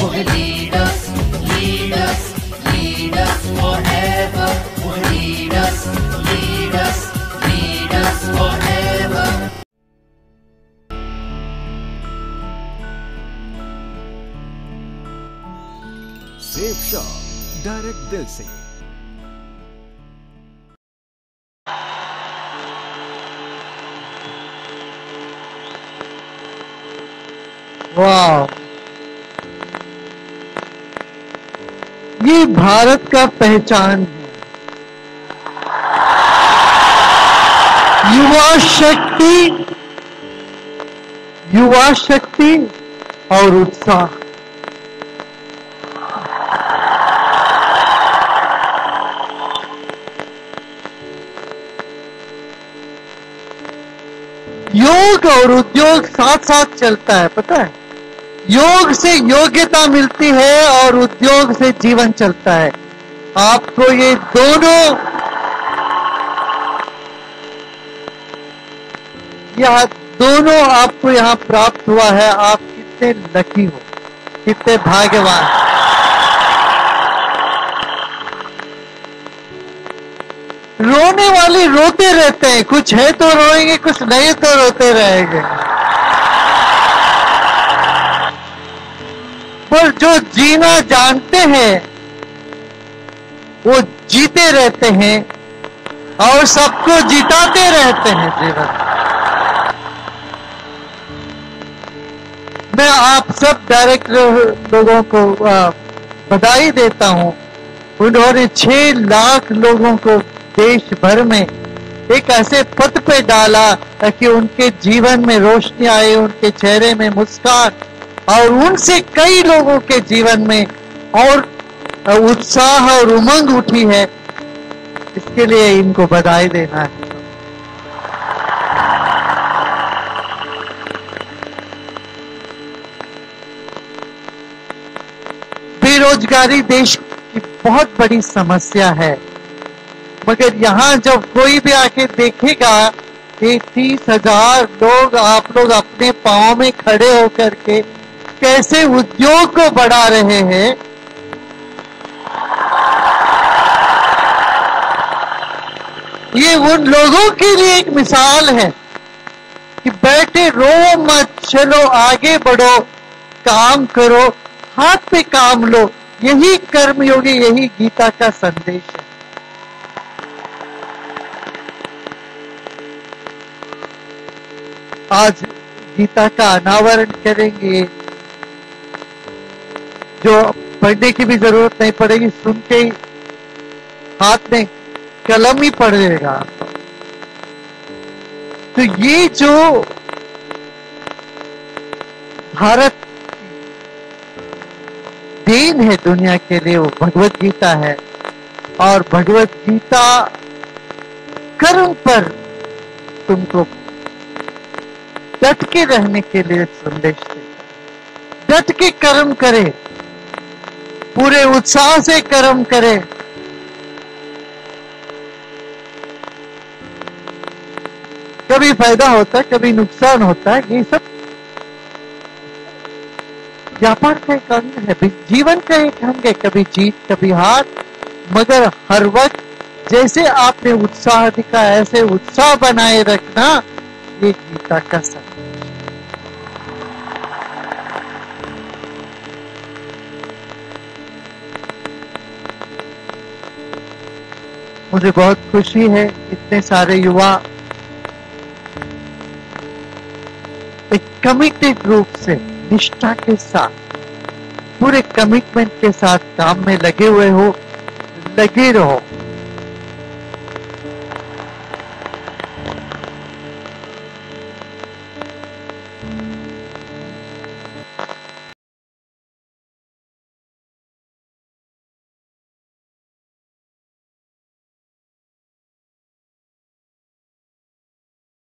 will lead us, lead us, lead us forever. Will lead us, lead us, lead us forever. Safe shop direct दिल से। वाह, ये भारत का पहचान है। युवा शक्ति और उत्साह। योग और उद्योग साथ साथ चलता है, पता है। योग से योग्यता मिलती है और उद्योग से जीवन चलता है। आपको ये दोनों, यह दोनों आपको यहाँ प्राप्त हुआ है। आप कितने लकी हो, कितने भाग्यवान। रोने वाले रोते रहते हैं, कुछ है तो रोएंगे, कुछ नहीं तो रोते रहेंगे। पर जो जीना जानते हैं वो जीते रहते हैं और सबको जिताते रहते हैं जीवन। मैं आप सब डायरेक्ट लोगों को बधाई देता हूं। उन्होंने 6 लाख लोगों को देश भर में एक ऐसे पथ पे डाला ताकि उनके जीवन में रोशनी आए, उनके चेहरे में मुस्कान, और उनसे कई लोगों के जीवन में और उत्साह और उमंग उठी है। इसके लिए इनको बधाई देना है। बेरोजगारी देश की बहुत बड़ी समस्या है, मगर यहाँ जब कोई भी आके देखेगा कि 30,000 लोग, आप लोग अपने पांव में खड़े होकर के कैसे उद्योग को बढ़ा रहे हैं, ये उन लोगों के लिए एक मिसाल है कि बैठे रो मत, चलो आगे बढ़ो, काम करो, हाथ पे काम लो। यही कर्मयोगी, यही गीता का संदेश है। आज गीता का अनावरण करेंगे, जो पढ़ने की भी जरूरत नहीं पड़ेगी, सुन के ही हाथ में कलम ही पड़ेगा। तो ये जो भारत देन है दुनिया के लिए, वो भगवत गीता है। और भगवत गीता कर्म पर तुमको डट के रहने के लिए संदेश देता। डट के कर्म करे, पूरे उत्साह से कर्म करे। कभी फायदा होता है, कभी नुकसान होता है, ये सब व्यापार का एक अंग है, जीवन का एक अंग है। कभी जीत, कभी हार, मगर हर वक्त जैसे आपने उत्साह दिखाया ऐसे उत्साह बनाए रखना, ये गीता का संदेश। मुझे बहुत खुशी है इतने सारे युवा एक कमिटेड रूप से, निष्ठा के साथ, पूरे कमिटमेंट के साथ काम में लगे हुए हो। लगे रहो।